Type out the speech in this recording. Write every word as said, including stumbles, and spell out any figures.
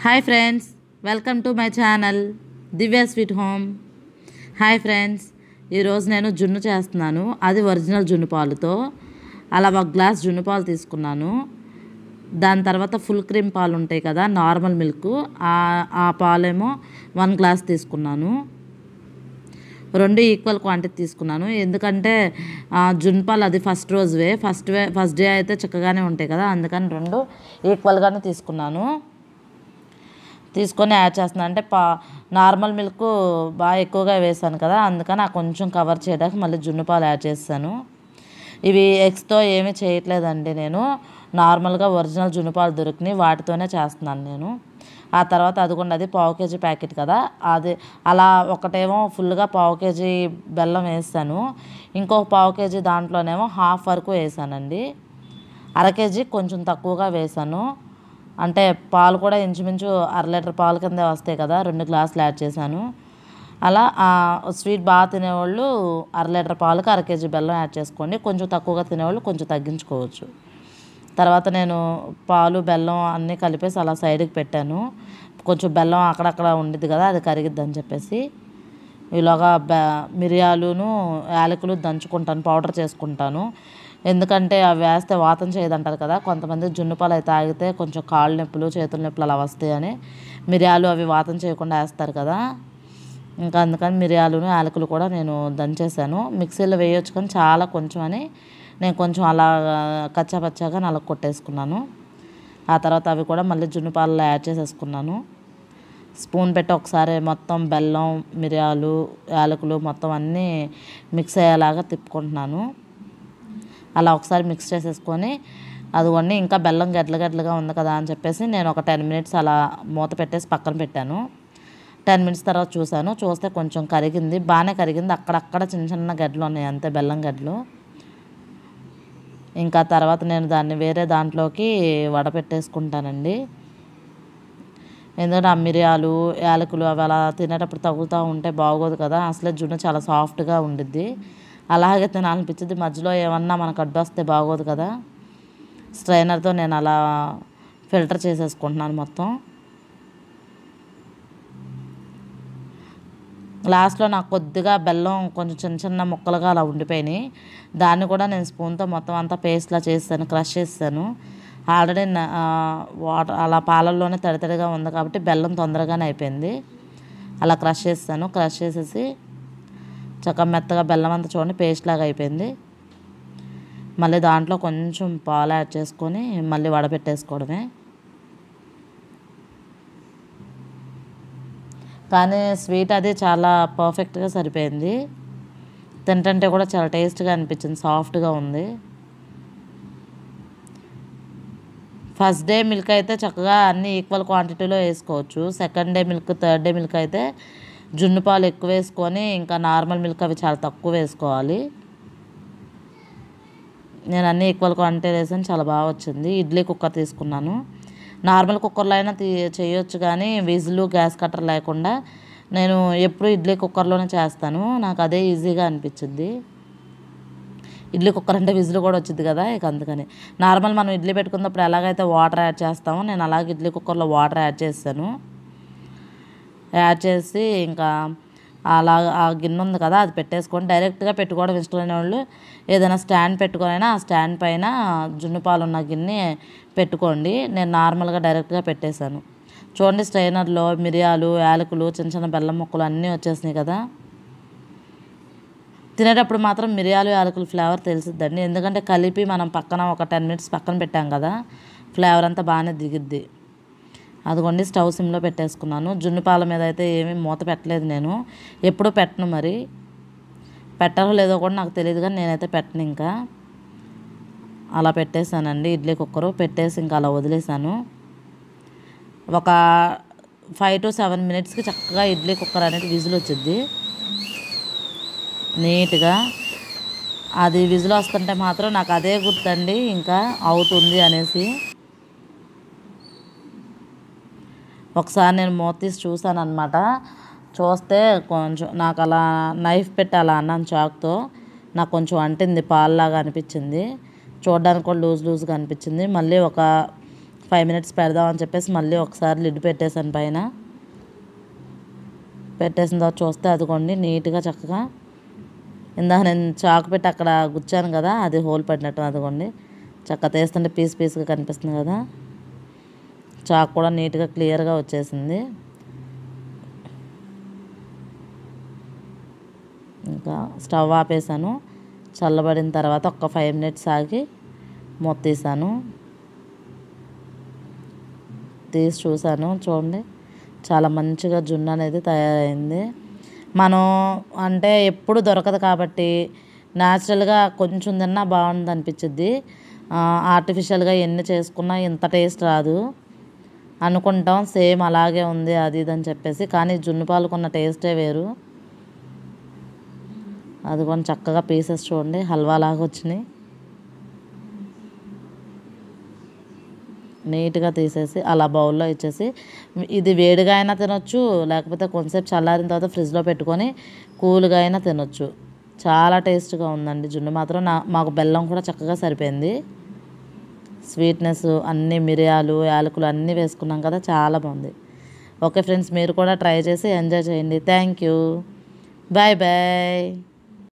Hi friends, welcome to my channel Divya sweet home. Hi friends, ఈరోజు నేను జున్ను చేస్తున్నాను. అది ఒరిజినల్ జున్ను పాలుతో. అలా ఒక గ్లాస్ జున్ను పాలు తీసుకున్నాను. దాని తర్వాత ఫుల్ క్రీమ్ పాలు ఉంటాయి కదా, నార్మల్ మిల్క్, ఆ పాలేమో వన్ గ్లాస్ తీసుకున్నాను. రెండు ఈక్వల్ క్వాంటిటీ తీసుకున్నాను. ఎందుకంటే జున్ను పాలు అది ఫస్ట్ రోజువే, ఫస్ట్ వే ఫస్ట్ డే అయితే చక్కగానే ఉంటాయి కదా, అందుకని రెండు ఈక్వల్గానే తీసుకున్నాను. తీసుకొని యాడ్ చేస్తున్నాను. అంటే పా నార్మల్ మిల్క్ బాగా ఎక్కువగా వేసాను కదా, అందుకని ఆ కొంచెం కవర్ చేయడానికి మళ్ళీ జున్ను పాలు యాడ్ చేస్తాను. ఇవి ఎగ్స్తో ఏమీ చేయట్లేదండి, నేను నార్మల్గా ఒరిజినల్ జున్ను పాలు దొరికినాయి, వాటితోనే చేస్తున్నాను నేను. ఆ తర్వాత అదిగోండి, అది పావు కేజీ ప్యాకెట్ కదా, అది అలా ఒకటేమో ఫుల్గా పావు కేజీ బెల్లం వేసాను, ఇంకొక పావు కేజీ దాంట్లోనేమో హాఫ్ వరకు వేసానండి. అర కేజీ కొంచెం తక్కువగా వేసాను. అంటే పాలు కూడా ఇంచుమించు అర లీటర్ పాలు కిందే వస్తాయి కదా, రెండు గ్లాసులు యాడ్ చేశాను. అలా స్వీట్ బాగా తినేవాళ్ళు అర లీటర్ పాలకు అర కేజీ బెల్లం యాడ్ చేసుకోండి. కొంచెం తక్కువగా తినేవాళ్ళు కొంచెం తగ్గించుకోవచ్చు. తర్వాత నేను పాలు బెల్లం అన్నీ కలిపేసి అలా సైడ్కి పెట్టాను. కొంచెం బెల్లం అక్కడక్కడ ఉండిద్ది కదా, అది కరిగిద్ది అని చెప్పేసి. ఈలోగా బె మిరియాలును యాలకులు దంచుకుంటాను, పౌడర్ చేసుకుంటాను. ఎందుకంటే అవి వేస్తే వాతం చేయదంటారు కదా, కొంతమంది జున్ను పాలు అయితే తాగితే కొంచెం కాళ్ళు నొప్పులు చేతుల నొప్పులు అలా వస్తాయని మిరియాలు అవి వాతం చేయకుండా వేస్తారు కదా, ఇంకా అందుకని మిరియాలును యాలకులు కూడా నేను దంచేసాను. మిక్సీలో వేయొచ్చు కానీ చాలా కొంచెం అని నేను కొంచెం అలా కచ్చాపచ్చాగా నలగ కొట్టేసుకున్నాను. ఆ తర్వాత అవి కూడా మళ్ళీ జున్ను పాలలో యాడ్ చేసేసుకున్నాను. స్పూన్ పెట్టి ఒకసారి మొత్తం బెల్లం, మిరియాలు, యాలకులు మొత్తం అన్నీ మిక్స్ అయ్యేలాగా తిప్పుకుంటున్నాను. అలా ఒకసారి మిక్స్ చేసేసుకొని అదిగోండి, ఇంకా బెల్లం గడ్డలు గడ్డలుగా ఉంది కదా అని చెప్పేసి నేను ఒక టెన్ మినిట్స్ అలా మూత పెట్టేసి పక్కన పెట్టాను. టెన్ మినిట్స్ తర్వాత చూశాను, చూస్తే కొంచెం కరిగింది, బాగానే కరిగింది. అక్కడక్కడ చిన్న చిన్న గడ్డలు ఉన్నాయి అంతే, బెల్లం గడ్డలు. ఇంకా తర్వాత నేను దాన్ని వేరే దాంట్లోకి వడపెట్టేసుకుంటానండి. ఎందుకంటే ఆ మిరియాలు యాలకులు అవి అలా తినేటప్పుడు తగులుతూ ఉంటే బాగోదు కదా, అసలే జున్ను చాలా సాఫ్ట్గా ఉండిద్ది, అలాగే తినాలనిపించింది. మధ్యలో ఏమన్నా మనకు అడ్డు వస్తే బాగోదు కదా, స్ట్రైనర్తో నేను అలా ఫిల్టర్ చేసేసుకుంటున్నాను మొత్తం. లాస్ట్లో నాకు కొద్దిగా బెల్లం కొంచెం చిన్న చిన్న ముక్కలుగా అలా ఉండిపోయినాయి, దాన్ని కూడా నేను స్పూన్తో మొత్తం అంతా పేస్ట్లా చేస్తాను, క్రష్ చేస్తాను. ఆల్రెడీ వాటర్ అలా పాలల్లోనే తడి తడిగా ఉంది కాబట్టి బెల్లం తొందరగానే అయిపోయింది. అలా క్రష్ చేస్తాను, క్రష్ చేసేసి చక్కగా మెత్తగా బెల్లం అంతా చూడండి పేస్ట్ లాగా అయిపోయింది. మళ్ళీ దాంట్లో కొంచెం పాలు యాడ్ చేసుకొని మళ్ళీ వడపెట్టేసుకోవడమే. కానీ స్వీట్ అది చాలా పర్ఫెక్ట్గా సరిపోయింది, తింటుంటే కూడా చాలా టేస్ట్గా అనిపించింది, సాఫ్ట్గా ఉంది. ఫస్ట్ డే మిల్క్ అయితే చక్కగా అన్నీ ఈక్వల్ క్వాంటిటీలో వేసుకోవచ్చు. Second day milk, third day milk అయితే జున్ను పాలు ఎక్కువ వేసుకొని ఇంకా నార్మల్ మిల్క్ అవి చాలా తక్కువ వేసుకోవాలి. నేను అన్నీ ఈక్వల్ క్వాంటిటీ వేసాను, చాలా బాగా వచ్చింది. ఇడ్లీ కుక్కర్ తీసుకున్నాను. నార్మల్ కుక్కర్లో అయినా తీ చేయొచ్చు కానీ విజిల్ గ్యాస్ కట్టర్ లేకుండా నేను ఎప్పుడు ఇడ్లీ కుక్కర్లోనే చేస్తాను, నాకు అదే ఈజీగా అనిపించింది. ఇడ్లీ కుక్కర్ అంటే విజిల్ కూడా వచ్చింది కదా, ఇక అందుకని నార్మల్ మనం ఇడ్లీ పెట్టుకున్నప్పుడు ఎలాగైతే వాటర్ యాడ్ చేస్తామో నేను అలాగే ఇడ్లీ కుక్కర్లో వాటర్ యాడ్ చేస్తాను. యాడ్ చేసి ఇంకా అలా ఆ గిన్నె ఉంది కదా, అది పెట్టేసుకొని డైరెక్ట్గా పెట్టుకోవడం ఇష్టం లేని వాళ్ళు ఏదైనా స్టాండ్ పెట్టుకొనైనా ఆ స్టాండ్ పైన జున్ను పాలు ఉన్న గిన్నె పెట్టుకోండి. నేను నార్మల్గా డైరెక్ట్గా పెట్టేశాను. చూడండి, స్ట్రైనర్లో మిరియాలు, యాలకులు, చిన్న చిన్న బెల్లం ముక్కలు అన్నీ వచ్చేసినాయి కదా. తినేటప్పుడు మాత్రం మిరియాలు యాలకులు ఫ్లేవర్ తెలిసిద్దండి, ఎందుకంటే కలిపి మనం పక్కన ఒక టెన్ మినిట్స్ పక్కన పెట్టాం కదా, ఫ్లేవర్ అంతా బాగానే దిగిద్ది. అదిగోండి, స్టవ్ సిమ్లో పెట్టేసుకున్నాను. జున్ను పాల మీద అయితే ఏమీ మూత పెట్టలేదు, నేను ఎప్పుడూ పెట్టను, మరి పెట్టాలో లేదో కూడా నాకు తెలియదు కానీ నేనైతే పెట్టను. ఇంకా అలా పెట్టేశానండి ఇడ్లీ కుక్కరు, పెట్టేసి ఇంకా అలా వదిలేసాను. ఒక ఫైవ్ టు సెవెన్ మినిట్స్కి చక్కగా ఇడ్లీ కుక్కర్ అనేది విజిల్ వచ్చింది నీట్గా. అది విజిల్ వస్తుంటే మాత్రం నాకు అదే గుర్తండి, ఇంకా అవుతుంది అనేసి. ఒకసారి నేను మూత తీసి చూసాను అనమాట, చూస్తే కొంచెం నాకు అలా నైఫ్ పెట్టి అలా అన్నాను చాకుతో, నాకు కొంచెం అంటింది, పాల్లాగా అనిపించింది, చూడడానికి కూడా లూజ్ లూజ్గా అనిపించింది. మళ్ళీ ఒక ఫైవ్ మినిట్స్ పెడదామని చెప్పేసి మళ్ళీ ఒకసారి లిడ్ పెట్టేసాను పైన. పెట్టేసిన తర్వాత చూస్తే అదిగోండి నీట్గా చక్కగా ఇందాక నేను చాకు పెట్టి అక్కడ గుచ్చాను కదా, అది హోల్ పడినట్టు అదిగోండి చక్కగా తీస్తుంటే పీస్ పీస్గా కనిపిస్తుంది కదా. చాకు కూడా నీట్గా క్లియర్గా వచ్చేసింది. ఇంకా స్టవ్ ఆపేసాను. చల్లబడిన తర్వాత ఒక ఫైవ్ మినిట్స్ ఆగి మూత తీసాను. తీసి చూసాను, చూడండి చాలా మంచిగా జున్ను అనేది తయారైంది. మనం అంటే ఎప్పుడు దొరకదు కాబట్టి న్యాచురల్గా కొంచెం తిన్నా బాగుంది అనిపించింది. ఆర్టిఫిషియల్గా ఎన్ని చేసుకున్నా ఇంత టేస్ట్ రాదు అనుకుంటాం, సేమ్ అలాగే ఉంది అది ఇది అని చెప్పేసి. కానీ జున్ను పాలకున్న టేస్టే వేరు. అదిగోండి చక్కగా పీసెస్ చూడండి హల్వా లాగా వచ్చినాయి. నీట్గా తీసేసి అలా బౌల్లో ఇచ్చేసి, ఇది వేడిగా అయినా తినొచ్చు, లేకపోతే కొంతసేపు చల్లారిన తర్వాత ఫ్రిడ్జ్లో పెట్టుకొని కూల్గా అయినా తినొచ్చు. చాలా టేస్ట్గా ఉందండి జున్ను మాత్రం. నా మాకు బెల్లం కూడా చక్కగా సరిపోయింది. స్వీట్నెస్ అన్ని మిరియాలు యాలకులు అన్నీ వేసుకున్నాం కదా, చాలా బాగుంది. ఓకే ఫ్రెండ్స్, మీరు కూడా ట్రై చేసి ఎంజాయ్ చేయండి. Thank you, bye bye.